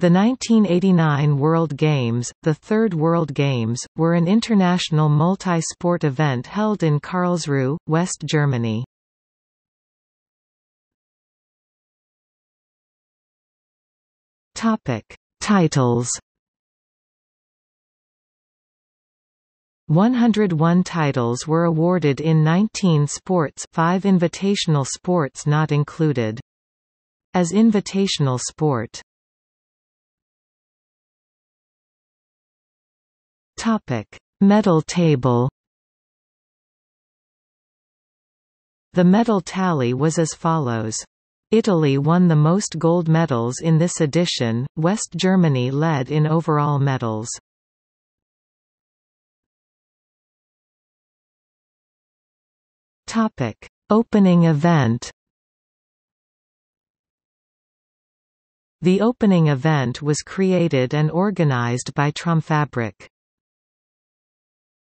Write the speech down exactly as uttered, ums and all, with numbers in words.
The nineteen eighty-nine World Games, the third World Games, were an international multi-sport event held in Karlsruhe, West Germany. Topic: Titles. one hundred one titles were awarded in nineteen sports, five invitational sports not included. As invitational sport. Topic: Medal table. The medal tally was as follows. Italy won the most gold medals in this edition, West Germany led in overall medals. Topic: Opening event. The opening event was created and organized by Trumfabrik.